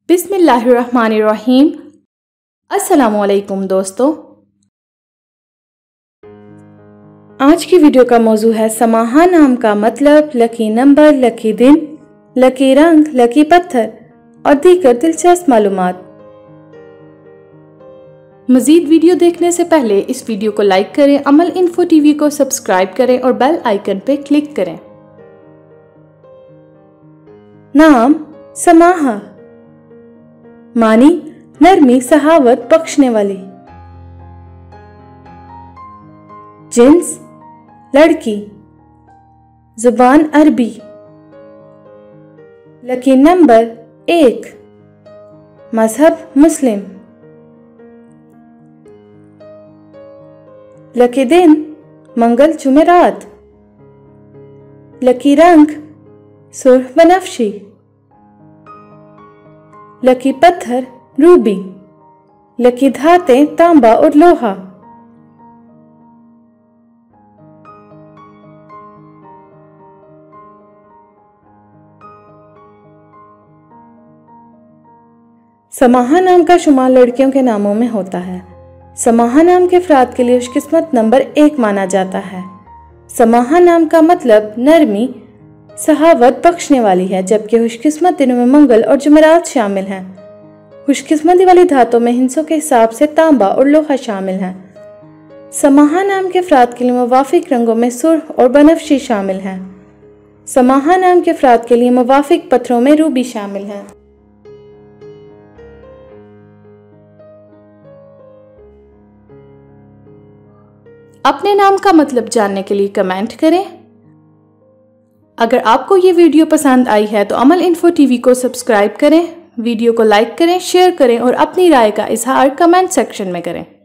बिस्मिल्लाहिर्रहमानिर्रहीम। अस्सलामुअलैकुम दोस्तों, आज की वीडियो का मौजू है समाहा नाम का मतलब, लकी नंबर, लकी दिन, लकी रंग, लकी पत्थर और दीगर दिलचस्प मालूमात। मजीद वीडियो देखने से पहले इस वीडियो को लाइक करें, अमल इन्फो टीवी को सब्सक्राइब करें और बेल आइकन पे क्लिक करें। नाम समाहा, मानी नरमी सहावत बख्शने वाली। जिन्स लड़की, जुबान अरबी। लकी नंबर 1, मजहब मुस्लिम। लकी दिन मंगल जुमेरात। लकी रंग सुर्ख बनफशी। लकी पत्थर रूबी। लकी धातें तांबा और लोहा। समाहा नाम का शुमार लड़कियों के नामों में होता है। समाहा नाम के अफराद के लिए खुशकिस्मत नंबर 1 माना जाता है। समाहा नाम का मतलब नरमी सहावत बख्शने वाली है, जबकि खुशकिस्मत दिनों में मंगल और जुमेरात शामिल हैं। खुशकिस्मती वाली धातों में हिंसों के हिसाब से तांबा और लोहा शामिल हैं। समाहा नाम के अफराद के लिए मुवाफिक रंगों में सुर्ख और बनफशी शामिल हैं। समाहा नाम के अफराद के लिए मुवाफिक पत्थरों में रूबी शामिल हैं। अपने नाम का मतलब जानने के लिए कमेंट करें। अगर आपको ये वीडियो पसंद आई है तो अमल इन्फो टीवी को सब्सक्राइब करें, वीडियो को लाइक करें, शेयर करें और अपनी राय का इजहार कमेंट सेक्शन में करें।